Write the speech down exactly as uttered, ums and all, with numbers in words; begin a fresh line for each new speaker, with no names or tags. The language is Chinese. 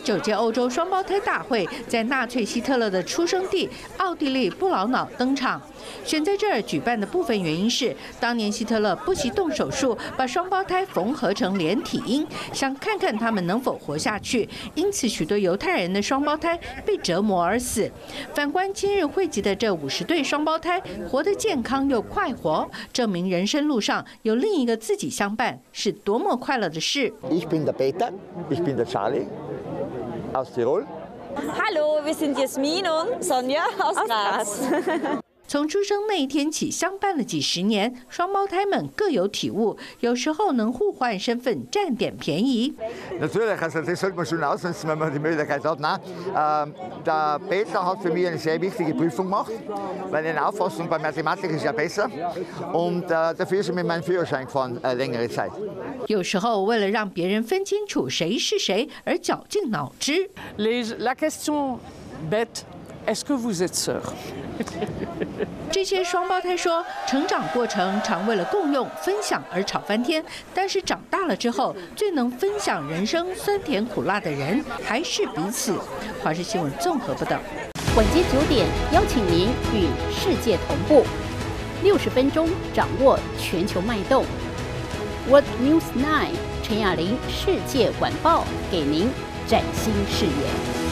九届欧洲双胞胎大会在纳粹希特勒的出生地奥地利布劳瑙登场。选在这儿举办的部分原因是，当年希特勒不惜动手术把双胞胎缝合成连体婴，想看看他们能否活下去。因此，许多犹太人的双胞胎被折磨而死。反观今日汇集的这五十对双胞胎，活得健康又快活，证明人生路上有另一个自己相伴是多么快乐的事。
Ich bin der Peter, ich bin der Charlie aus Tirol.
Hallo, wir sind Jasmin und Sonja aus Graz.
从出生那一天起，相伴了几十年，双胞胎们各有体悟，有时候能互换身份，占点便宜。
Natürlich, also das sollte man schon ausnutzen, wenn man die Möglichkeit hat. Nein, äh, der Peter hat für mich eine sehr wichtige Prüfung gemacht, weil eine Auffassung bei Mathematik ist ja besser. Und äh, dafür ist er mit meinem Führerschein gefahren, äh, längere Zeit.
有时候为了让别人分清楚谁是谁而绞尽脑汁。
Les, la question bête, est-ce que vous êtes sœurs?
这些双胞胎说，成长过程常为了共用、分享而吵翻天，但是长大了之后，最能分享人生酸甜苦辣的人还是彼此。华视新闻综合报道。
晚间九点，邀请您与世界同步，六十分钟掌握全球脉动。World News Nine， 陈雅玲世界晚报给您崭新视野。